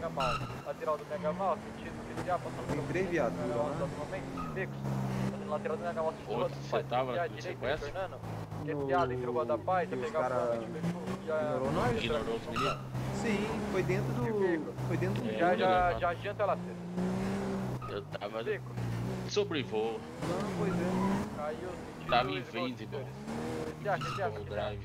Mega Mal. Lateral do Mega Mal, sentido PCA, passando Tem 3 viaturas, né? Becos. Fazendo lateral do Mega Mal, sentido Outro, você tava no sequestro? retornando. PCA dentro do Rua da Paz, você pegar cara ignorou nós? Ignorou os meninos? Sim, foi dentro do... Foi dentro do... Já adianta ela cedo. Eu tava Beco. sobrevoo. Não, pois é. Caiu, sentido... Tava invincible. PCA, Full drive.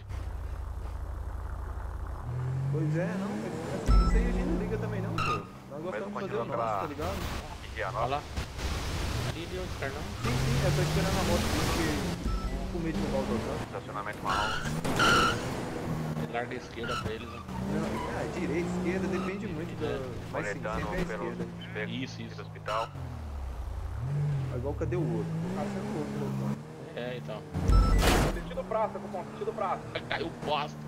Pois é, não, mas isso aí a gente não liga também não, pô. Nós gostamos de fazer o nosso, tá ligado? Olha lá. Ali deu os caras não. Sim, eu tô esperando a moto porque com medo de roubar o doutor. Estacionamento mal. Larga a esquerda pra eles. Né? Não, direita, esquerda, depende muito da... Mas sim, sempre é a esquerda. Isso. Do hospital. Igual cadê o outro? O cara saiu o outro. É, então. Sentido praça, Cupom, sentido praça. Caiu bosta.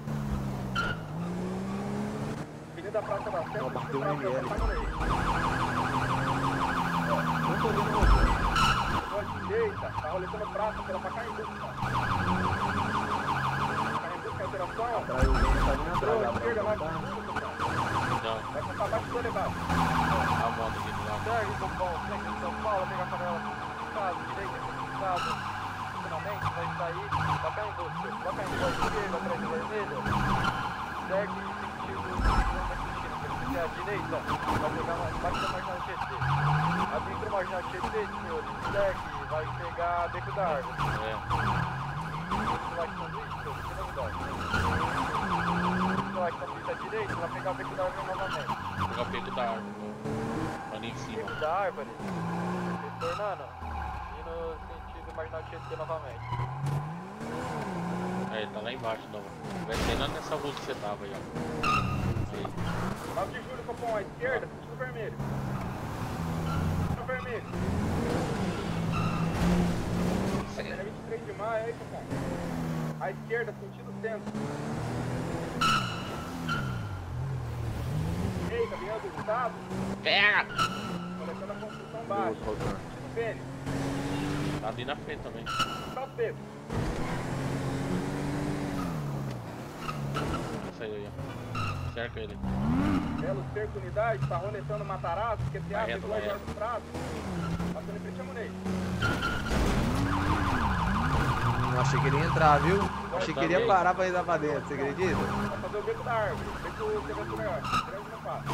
Avenida Praça da Sé, Não, bateu praça, no ML. tá no meio. Não tô vendo o outro. Rua direita, tá roletando praça pela Pacaembu. Pacaembu, alteração. Atrás, o vento tá vindo atrás. Entrou, esquerda, vai. Não. Vai passar abaixo do elevado. A moto aqui do lado. Segue, Cupom, segue em São Paulo, pega a panela estado, direita, estado. Finalmente, vai sair. Pacaembu, Pacaembu, à esquerda, atrás do vermelho. Segue, à direita, vai pegar embaixo da marginal Tietê. Abrindo o marginal Tietê, senhores, segue, vai pegar Beco da Árvore. É. Like sanduíche, que novidade. Like sanduíche à direita, vai pegar o Beco da Árvore novamente. Pegar o peito da árvore. Ali em cima. Beco da Árvore, retornando, e no sentido marginal Tietê novamente. É, ele tá lá embaixo, não. Vai ser lá nessa rua que você tava aí, ó. Aí. 9 de julho, Copom, à esquerda, sentido vermelho. Sentido vermelho. É 23 de maio, aí, Copom. À esquerda, sentido centro. Eita, vinha do estado. Pega! Coletando a construção baixa. Sentido Fênix. Tá ali na frente também. Tá seco. Saiu aí, ó. Cerca ele. Belo cerco unidade, tá roletando Matarazzo, que se abre reto, duas vai horas do prato. Passando em frente a Munei. Achei que ele ia entrar, viu? Achei que ele ia parar pra entrar pra dentro, você acredita? Vai fazer o beco da árvore. Beco que vai ser melhor. Grande não passa.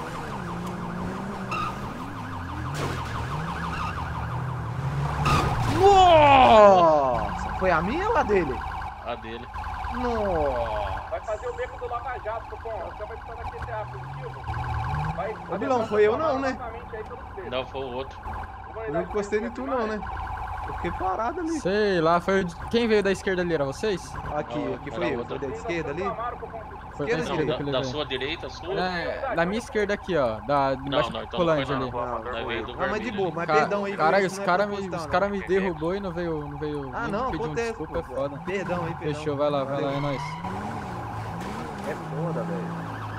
Nossa! Foi a minha ou a dele? A dele. Nossa! Vai fazer o beco do Lava Jato, Cupom. Você vai precisar da QTA positivo. Vai. Ô, Bilão, foi eu não, né? Não, foi o outro. Eu não encostei em tu não, né? Eu fiquei parado ali. Sei lá, foi. Quem veio da esquerda ali? Era vocês? Aqui, Não, aqui era foi eu. outra. Foi da esquerda ali? Foi Esquerda, da esquerda que ele Da veio. sua direita, a sua? É, da minha esquerda aqui, ó. Da embaixo não, do então não foi colante ali. não. Não, Nós veio do não, mas de boa, vermelho. mas perdão aí. Caralho, isso os não é caras proposital, os não. cara me derrubou e não veio. Ah, nem não, pediu acontece. desculpa, é foda. Perdão aí, perdão. Fechou, vai lá, Valeu. é nóis. É foda, velho.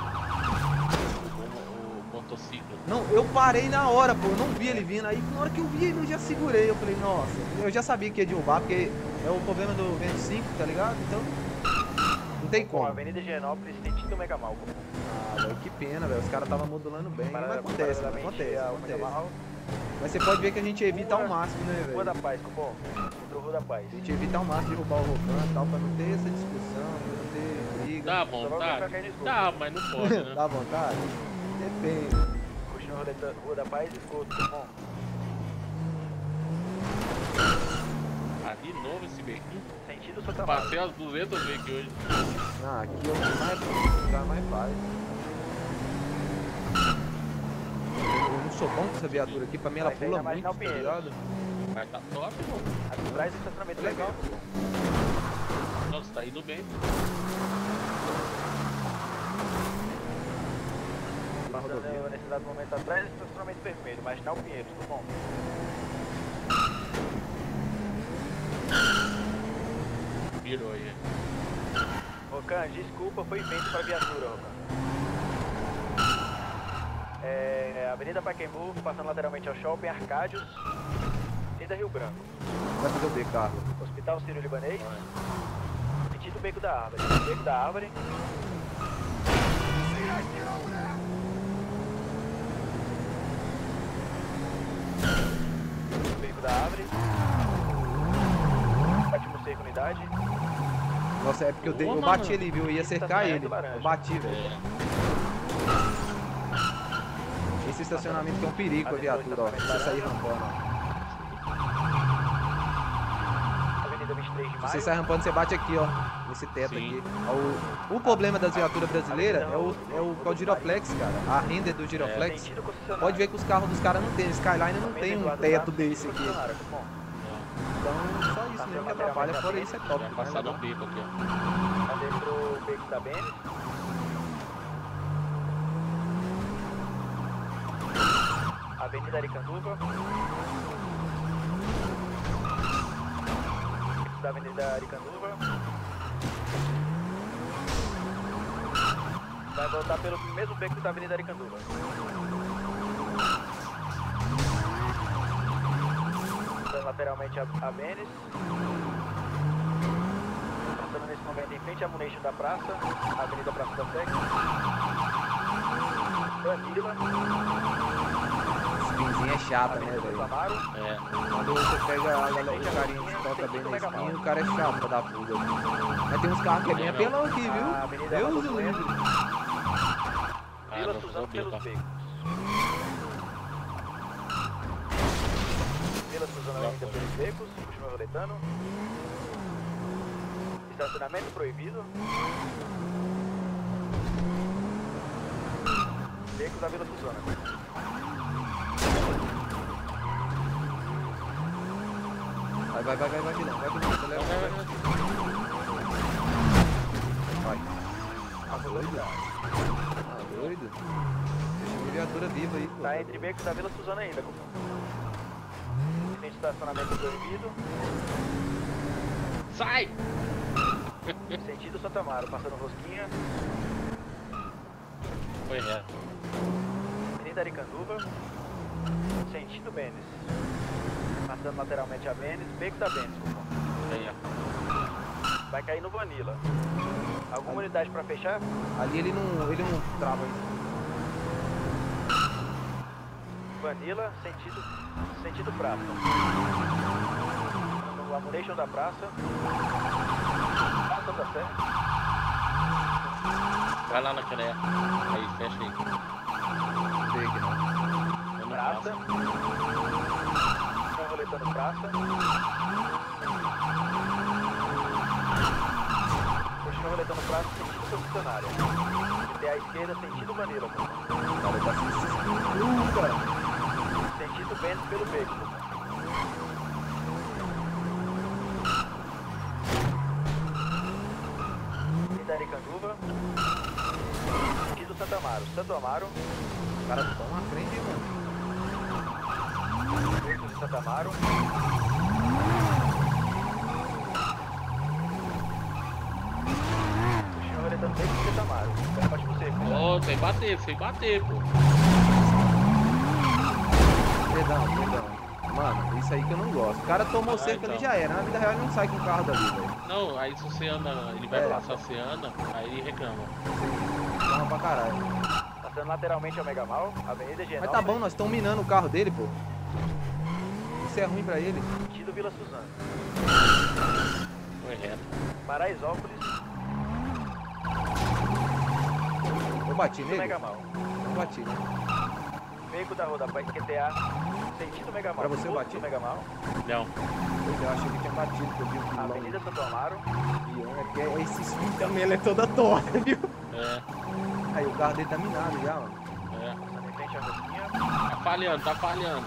O motociclo. Não, eu parei na hora, pô. Eu não vi ele vindo. Aí na hora que eu vi ele, eu já segurei. Eu falei, nossa, eu já sabia que ia derrubar, porque é o problema do 25, tá ligado? Então, não tem Com como. a Avenida Higienópolis, sentido Mega Mal. Ah, velho, que pena, velho. Os caras estavam modulando bem. Mas acontece, Paralelamente acontece, ao Mega acontece. Mal. Mas você pode ver que a gente evita ao máximo, né, Rua velho? da Paz, Cupom. Contra Rua da Paz. A gente evita ao máximo de roubar o Rocan e tal, pra não ter essa discussão, pra não ter briga. Dá vontade? Dá, mas não pode, né? Dá vontade? Depende. Continua roletando Rua da Paz e escuta, Cupom. Ali novo esse bequinho. Sentido Santa Mara. Passei as 200 vezes aqui hoje. Ah, aqui é o lugar mais fácil. Eu não sou bom com essa viatura aqui, pra mim ela Mas aí pula na muito, Marginal tá Pinheiro. ligado? Mas tá top, mano. Aqui traz estacionamento legal. Nossa, tá indo bem. Pra rodovia. Nesse dado momento atrás, estacionamento vermelho. Marginal Pinheiro, Cupom. Virou aí. Rocan, desculpa, foi invento pra viatura, Rocan. Avenida Pacaembu, passando lateralmente ao shopping, Arcádios, Avenida Rio Branco. Vai fazer o B, Carlos. Hospital Sírio-Libanês, sentido Beco da Árvore. Beco da Árvore. unidade. Nossa, é porque eu, Ô, eu mano. bati ele, viu? Eu ia cercar ele. Estacionamento Eu bati, velho. É. Esse estacionamento que é um perigo com a viatura, ó. Você sair rampando, ó. Avenida 23 de Se Maio. você sair rampando, você bate aqui, ó. Nesse teto Sim. aqui. O problema das viaturas brasileiras é o giroflex, cara. A render do giroflex. Sentido concessionário. Pode ver que os carros dos caras não tem. O Skyline não tem um Eduardo teto Santos, desse sentido aqui. concessionário, tá bom. Então, só isso mesmo que atrapalha. Fora isso, é top. Vai passar no bico aqui, ó. Tá dentro do beco da Benes. Avenida Aricanduva. Da Avenida Aricanduva. Vai voltar pelo mesmo beco da Avenida Aricanduva. Lateralmente a Benes. Passando nesse momento em frente à Munition da Praça, a Avenida Praça da Sé. Vanilla. Spinzinho é chata, né, Avenida velho? Amaro. É. Quando você pega a galera, o carinha que toca bem na espinha, o cara é chato pra dar fuga. Mas tem uns carros que é bem É, apelão aqui, A viu? Avenida Deus Amado o Bueno. livre. Vila não Suzano vou bico, ó. pelos becos. Vila Suzano ainda pelos becos, último roletano. Estacionamento proibido. Becos da Vila Suzana. Vai, Vilão. Vai, Vilão. Acelera. Vai. A velocidade. Tá doido? Deixa a viatura viva aí, pô. Tá entre becos da Vila Suzana ainda, comum. Tem estacionamento proibido. Sai! Sentido Santa Amaro, passando rosquinha. Foi reto. Avenida Aricanduva. Sentido Benes. Passando lateralmente a Benes. Beco da Benes, comum. Aí, ó. Vai cair no Vanilla. Alguma unidade pra fechar? Ali ele não trava isso. Vanilla, sentido praça. No Amunation da praça. Praça da Sé. Vai lá naquela. Aí, fecha aí. Vê aqui, não. Eu não Praça. passo. Estão roletando praça. Continua roletando praça, sentido concessionária. E à esquerda, sentido Vanilla. O cara tá se cara. Sentido Benes pelo beco. Avenida Aricanduva. Sentido Santa Amaro. Santo Amaro. Os caras estão na frente, hein, mano. Beco de Santa Amaro. Continua roletando beco de Santa Amaro. Pode você. Ô, sem bater, pô. Perdão. Mano, isso aí que eu não gosto. O cara tomou cerco então. ali já era. Na vida real ele não sai com o carro dali, velho. Não, aí se você anda, ele vai É. passar, você anda, aí ele reclama. Carro pra caralho. Passando lateralmente ao Megamal. Avenida Genal. Mas tá bom, nós estamos minando o carro dele, pô. Isso é ruim pra ele. Sentido Vila Suzana. Foi reto. Paraisópolis. Eu bati Do nele? Megamal. Não bati, né? Beco da Roda QTA. Sentido Megamal. Pra você eu Posto bati? do Megamal. Não. Pois é, eu achei que tinha batido, porque eu vi o vilão. Avenida Santo Amaro. É porque esse swing também ele é toda torta, viu? É, Aí o carro dele tá minado já, mano. é. Passando em frente à rosquinha. Tá falhando.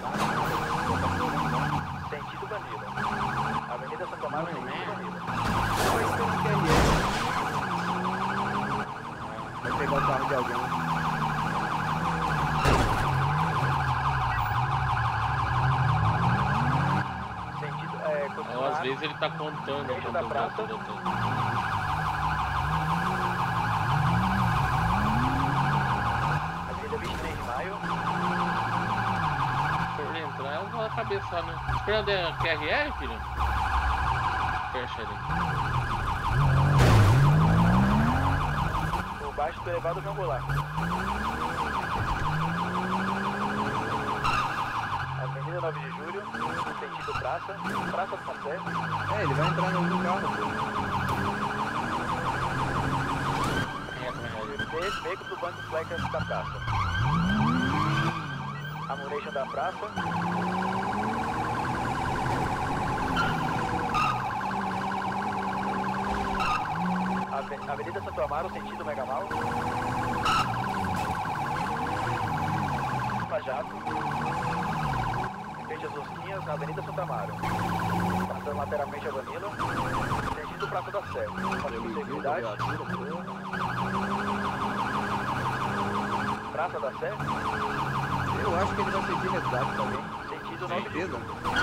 Sentido Vanilla. Avenida Santo Amaro. Sentido Vanilla. Só esperando que ele vai pegar o carro de alguém. Sentido, Então, às concessionário. vezes ele tá contando. Dentro da praça. tudo. Avenida 23 de Maio. Por entrar, eu vou na cabeça, né? Esperando é QRR, filho? Fecha ali. Por baixo do elevado João Goulart. Avenida 9 de Julho. Sentido sentido praça da Sé. É, ele vai entrar no carro, pô. Beco do banco fleca da praça. Ammunition da praça. Avenida Santo Amaro, sentido Megamal. Jato. Em frente às Rosquinhas, na Avenida Santo Amaro. Passando lateralmente a Vanilla. Sentido Praça da Sé. Possibilidade. Praça da Sé. Eu acho que ele vai pedir resgate também. Sentido 9 de Certeza.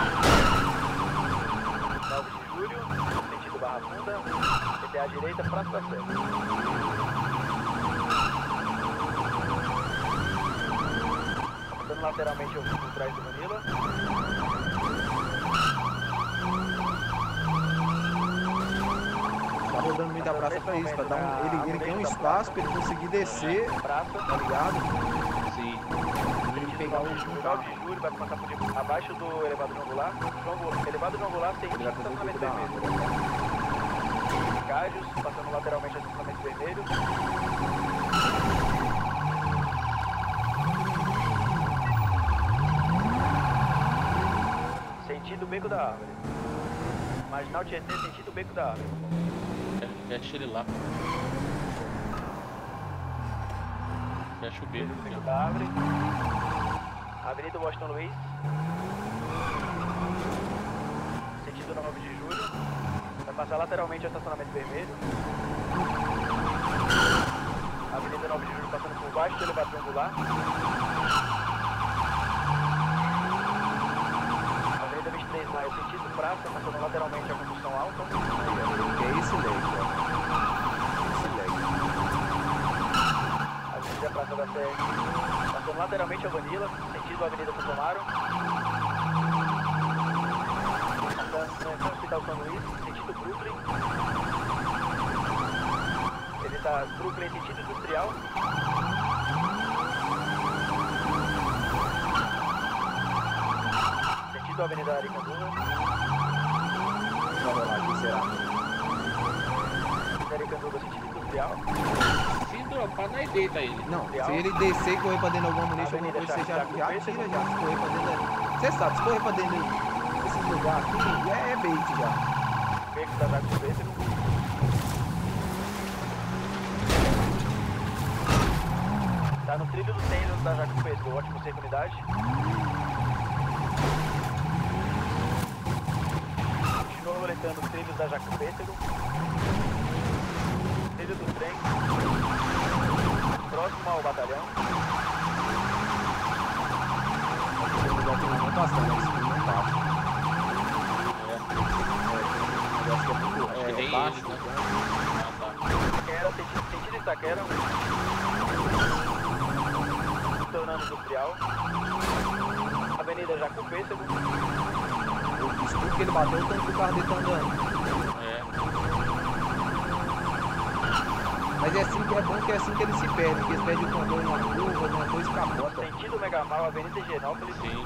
9 de julho. Sentido Barra Funda. ETA à direita, Praça da Sé. Passando lateralmente por trás do Vanilla. Tá rodando meio da praça pra isso, pra dar um. Ele quer um espaço pra ele conseguir descer, Praça. tá ligado? Sim. Pra ele pegar o 9 de julho, vai passar por abaixo do elevado João Goulart. Elevado João Goulart tem estacionamento vermelho. Cádios, passando lateralmente ao estacionamento vermelho. Sentido Beco da Árvore. Marginal Tietê, sentido Beco da Árvore. Fecha ele lá. Fecha o beco. Beco da Árvore. Avenida Washington Luiz. Sentido 9 de julho. Vai passar lateralmente ao estacionamento vermelho. Avenida 9 de julho passando por baixo do elevado Goulart. Avenida 23 de maio, sentido praça, passando lateralmente a condução alta. Que é esse leg, ó. Esse leg. Avenida Praça da Sé, passando lateralmente a Vanilla, sentido Avenida Santo Amaro. Passando no Hospital São Luís, sentido Brooklyn. Ele está Brooklyn em sentido industrial. Sentido Avenida Aricanduva. Vai rolar aqui, será? Aricanduva, sentido industrial. Se dropar, nós deita ele. Não, se ele descer e correr pra dentro de alguma munição, alguma coisa, você já tira já. Se correr pra dentro. Você sabe, se correr pra dentro desses lugares aqui, é bait já. Beco da Jaco Pêssego. Tá no trilho do tênis da Jaco Pêssego, ótimo sem unidade. Continuou roletando os trilhos da Jaco Pêssego. Trilho do trem. Próximo ao batalhão. Não passa, né? Isso não passa. Acho que é muito Acho que nem baixo. ele, né? Itaquera, sentido Itaquera. Tornando industrial. Avenida Jaco Pêssego. O escudo que ele bateu, o tanto que o carro dele tá andando. Mas é assim que é bom que é assim que ele se perde, que eles perdem o controle numa curva, alguma coisa capota. Sentido Megamal, Avenida Higienópolis. Sim.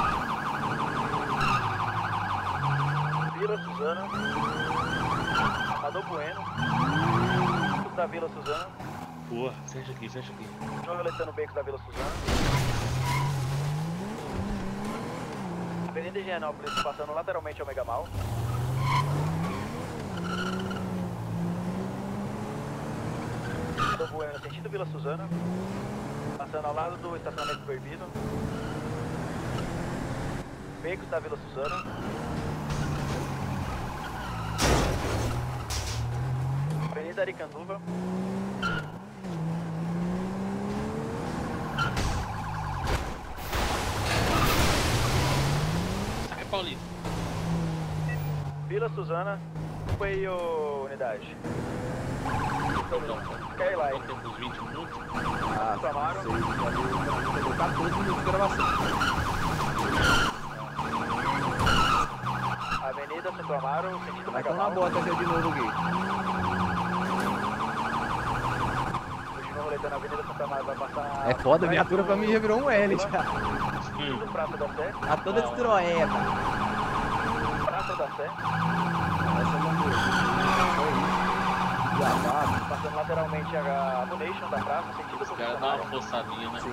Vila Suzana. Amador Bueno. Da Vila Suzana. Porra, fecha aqui, fecha aqui. João roletando o beco da Vila Suzana. Avenida Higienópolis passando lateralmente ao Megamal. Amador Bueno, sentido Vila Suzana. Passando ao lado do estacionamento proibido. Becos da Vila Suzana. Avenida Aricanduva. Sai, Paulinho. Vila Suzana. Foi unidade. Cai lá, hein? Quanto tempo? Uns 20 minutos? Ah, Amaro. sei, já deu 14 minutos de gravação. Avenida Santo Amaro, sentido Vai tomar na Megamal. bota já de novo aqui. Continua roletando a Avenida Santo Amaro, vai passar... É foda, a viatura pra mim já virou um L já. Sentido Praça da Sé. Tá toda destroeda. Sé. Essa é uma coisa. Passando lateralmente a Ammunition da praça, sentido Os caras dão uma forçadinha, né? Sim.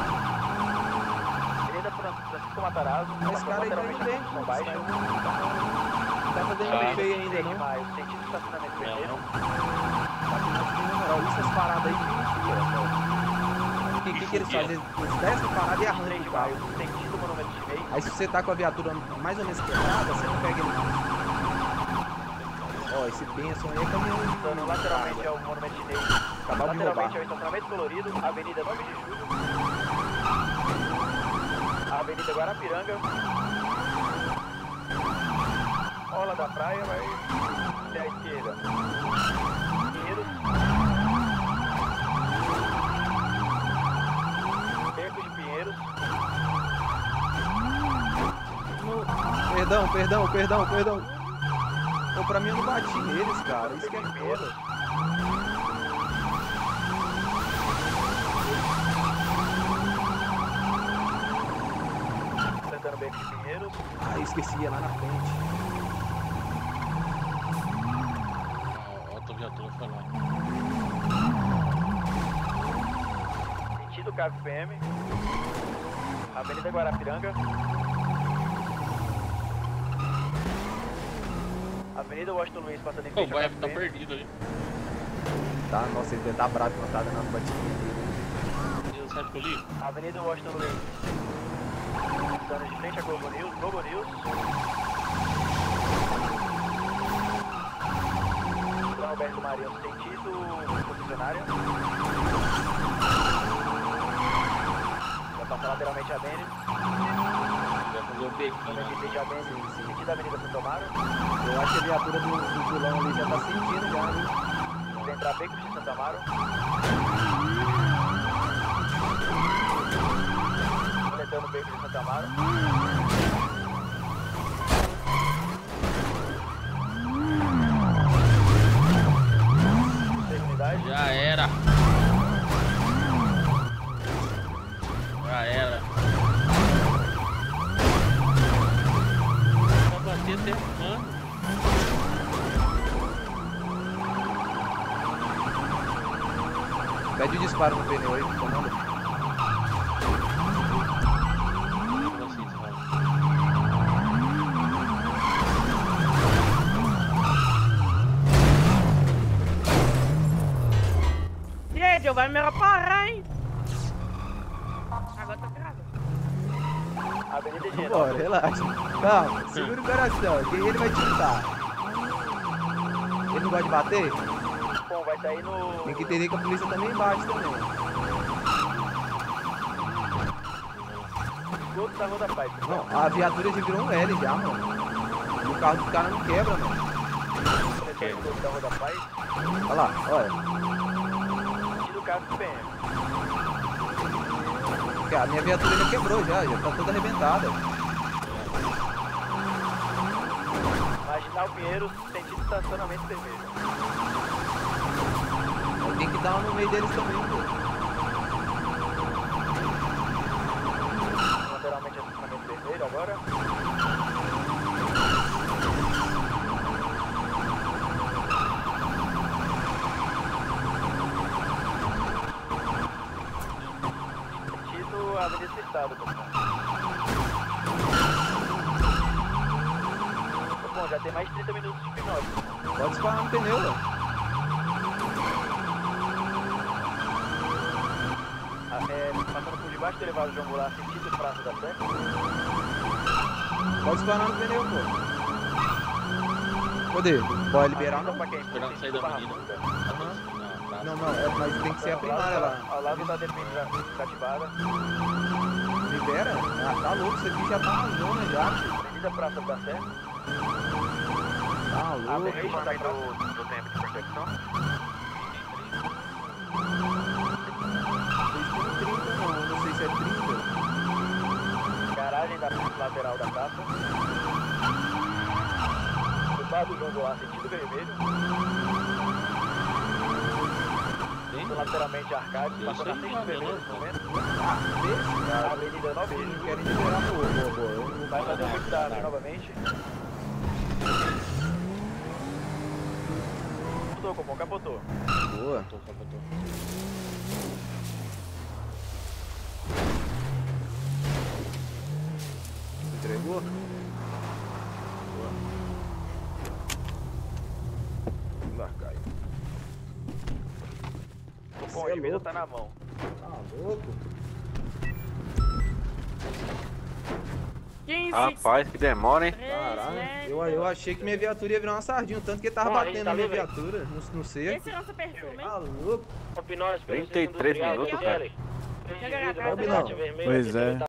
Avenida Francisco Matarazzo, Mas esse cara aí tá lateralmente indo bem, a pô. São Baixa. Não tá fazendo bem feio ainda, 6 de não. maio, sentido estacionamento vermelho. Essas paradas aí que eles fazem? Eles descem a parada e 3 arrancam de o maio, carro. sentido Monumento Chinês. Aí se você tá com a viatura mais ou menos quebrada, você não pega ele mais. Ó, esse Benson aí é caminhão. Dando lateralmente ao Monumento Chinês. Acabaram de Lateralmente roubar. ao estacionamento colorido, Avenida 9 de Julho. Avenida Guarapiranga. Orla da Praia, vai até a esquerda. Pinheiros. Beco de Pinheiros. Perdão. Pô, pra mim eu não bati neles, cara. Isso que é foda. Tentando Beco de Pinheiros. Ah, eu esqueci, ia lá na frente. A outra viatura foi lá. Sentido Cave PM. Avenida Guarapiranga. Avenida Washington Luiz passando em Pô, o frente ao Baia Cave tá PM. perdido ali. Tá, nossa, ele deve tá bravo quando tá dando uma batidinha dele. E você acha que eu li? Avenida Washington Luiz. Estando de frente a Globo News. São Alberto Marinho, sentido concessionária. Vai passar lateralmente a Bene. Vai fazer o bequinho, Também de né? frente a Bene, sentido Avenida Santo Amaro. Eu acho que a viatura do vilão ali já tá sentindo já, né? Vai entrar Becos de Santo Amaro. Coletando Becos de Santo Amaro. Unidade. Já era. Vai bater até quando? Pede o disparo no pneu aí, comando. Assim, sabe? E aí, Joe, vai me parar, hein? Agora tá grave. Avenida Higiene. Bora, relaxa. Calma, segura o coração, que ele vai te lutar. Ele não gosta de bater? Bom, vai sair no... Tem que entender que a polícia também bate também. esgoto da Rua da Paz. Não, a viatura já virou um L já, mano. E o carro do cara não quebra, mano. Esse é o esgoto da Rua da Paz. Olha lá, olha. E do carro do PM. A minha viatura já quebrou já tá toda arrebentada. Marginal Pinheiros, sentido estacionamento vermelho. Tem que dar uma no meio deles também, pô. Lateralmente estacionamento vermelho agora. Sentido Avenida do Estado, pessoal. Bom, já tem mais de 30 minutos de hipnose. Pode disparar no pneu, velho. Passando por debaixo do elevado João Goulart, sentido Praça da Sé. Pode disparar no pneu, pô. Cadê? Pode liberar não? Pra quem Esperando sair da avenida. Não, mas tem que ser a primária lá. Ao lado da DPI ativada. Libera? Ah, tá louco, isso aqui já tá na zona já. Avenida Praça da Sé. Tá A louco. Berreja da do tempo de perseguição. Vocês têm 30 não, não sei se é 30. Garagem da lateral da praça. Do lado do João Goulart, sentido vermelho. Lateralmente Arcade, passando a frente do vermelho nesse momento. Ah, deixa, cara. Avenida 9 de Eles não Julho. querem liberar, pô. Vai fazer o curso da AV novamente. Capotou, Copom, capotou. Boa. Capotou. Entregou? Embarcar aí. Copom, Cê é a divisa louco. tá na mão. Tá louco? 15, Rapaz, que demora, hein? 3, Caralho, né? eu achei que minha viatura ia virar uma sardinha, tanto que ele tava Bom, a gente batendo tá na minha livre? viatura, no cerco. Esse é nosso perfume, hein? Tá louco? 33 minutos, cara. Pois é.